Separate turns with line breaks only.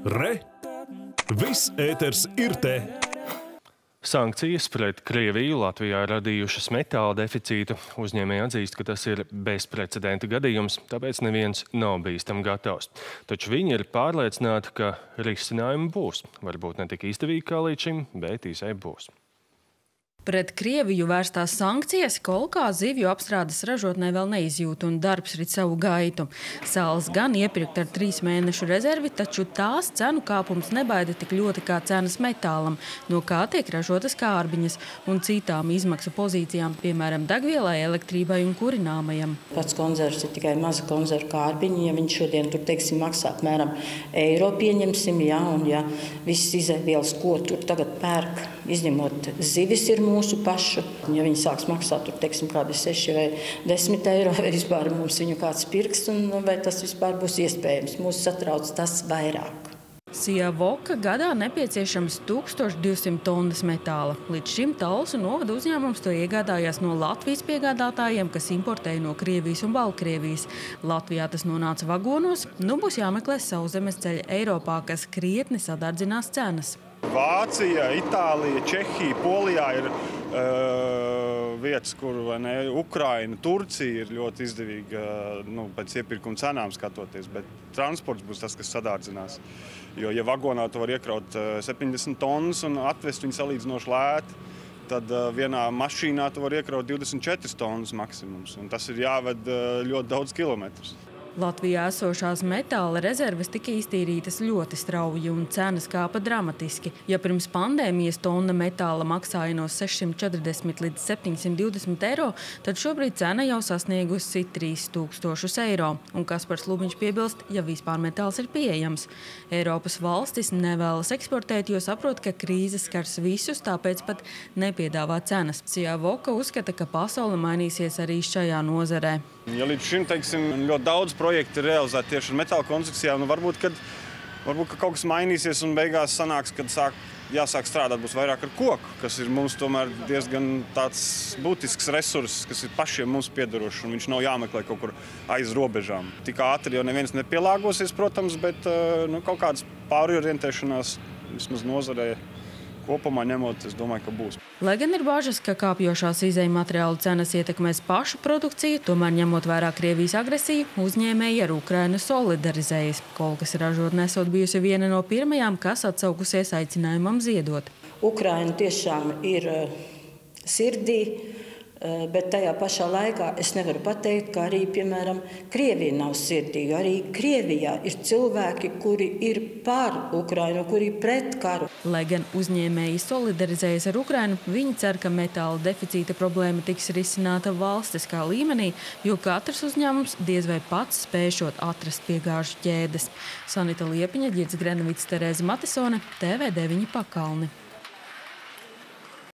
Re! Viss ēters ir te!
Sankcijas pret Krieviju Latvijā radījušas metāla deficītu. Uzņēmēji atzīst, ka tas ir bezprecedenta gadījums, tāpēc neviens nav bijis tam gatavs. Taču viņi ir pārliecināti, ka risinājumi būs. Varbūt ne tik izdevīgi kā līdz šim, bet īsai būs.
Pret Krieviju vērstās sankcijas kolkā zivju apstrādes ražotnē vēl neizjūt un darbs rit savu gaitu. Sāls gan iepirkt ar 3 mēnešu rezervi, taču tās cenu kāpums nebaida tik ļoti kā cenas metālam, no kā tiek ražotas kārbiņas un citām izmaksu pozīcijām, piemēram, degvielai, elektrībai un kurināmajam.
Pats konzervs ir tikai maza konzervu kārbiņa, ja viņš šodien tur, teiksim, maksā apmēram eiro pieņemsim, ja, un ja visas izēvielas, ko tur tagad pērk, izņemot zivis ir mūsu pašu. Ja viņi sāks maksāt, tur, teiksim, kādi 6 vai 10 eiro, vai vispār mums viņu kāds pirks, un vai tas vispār būs iespējams. Mūs satrauc tas vairāk.
Sijā Voka gadā nepieciešams 1200 tonnas metāla. Līdz šim Talsu novada uzņēmums to iegādājās no Latvijas piegādātājiem, kas importēja no Krievijas un Baltkrievijas. Latvijā tas nonāca vagonos, nu būs jāmeklē sauszemes ceļa Eiropā, kas krietni sadardzinās cenas.
Vācija, Itālija, Čehija, Polijā ir vietas, kur Ukraina, Turcija ir ļoti izdevīga pēc iepirkuma cenām skatoties, bet transports būs tas, kas sadārdzinās. Jo, ja vagonā tu var iekraut 70 tonnas un atvest viņu salīdzinoši lēti, tad vienā mašīnā tu var iekraut 24 tonnas maksimums, un tas ir jāved ļoti daudz kilometrus.
Latvijā esošās metāla rezerves tika iztīrītas ļoti strauji un cenas kāpa dramatiski. Ja pirms pandēmijas tonna metāla maksāja no 640 līdz 720 eiro, tad šobrīd cena jau sasniegusi 3000 eiro. Un Kaspars Lubiņš piebilst, ja vispār metāls ir pieejams. Eiropas valstis nevēlas eksportēt, jo saprot, ka krīzes skars visus, tāpēc pat nepiedāvā cenas. Sijā Voka uzskata, ka pasaule mainīsies arī šajā nozarē.
Ja līdz šim, teiksim, ļoti daudz projekti ir realizēti tieši ar metāla konstrukcijām, varbūt, ka kaut kas mainīsies un beigās sanāks, kad jāsāk strādāt būs vairāk ar koku, kas ir mums tomēr diezgan tāds būtisks resurss, kas ir pašiem mums piederošs, un viņš nav jāmeklē kaut kur aiz robežām. Tik ātri jau neviens nepielāgosies, protams, bet kaut kādas pārorientēšanās vismaz nozarē kopumā ņemot, es domāju, ka būs.
Lai gan ir bažas, ka kāpjošās izēju materiālu cenas ietekmēs pašu produkciju, tomēr ņemot vērā Krievijas agresiju, uzņēmēji ar Ukrainu solidarizējas. Kolkas ražotne esot bijusi viena no pirmajām, kas atsaukusies aicinājumam ziedot.
Ukraina tiešām ir sirdī, bet tajā pašā laikā es nevaru pateikt, ka arī, piemēram, Krievija nav sirdī. Arī Krievijā ir cilvēki, kuri ir par Ukrainu, kuri ir pret karu.
Lai gan uzņēmēji solidarizējas ar Ukrainu, viņi cer, ka metāla deficīta problēma tiks risināta valstiskā līmenī, jo katrs uzņēmums diez vai pats spēšot atrast piegāžu ķēdes. Sanita Liepiņa, Ģirds Grenevits, Terēza Matisone, TV9 Pakalni.